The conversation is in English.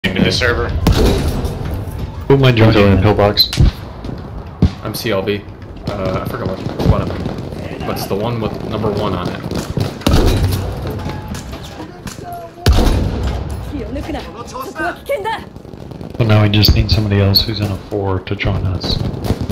into this server. Who am I joining in pillbox? I'm CLB. I forgot what's the one with number 1 on it. So now we just need somebody else who's in a 4 to join us.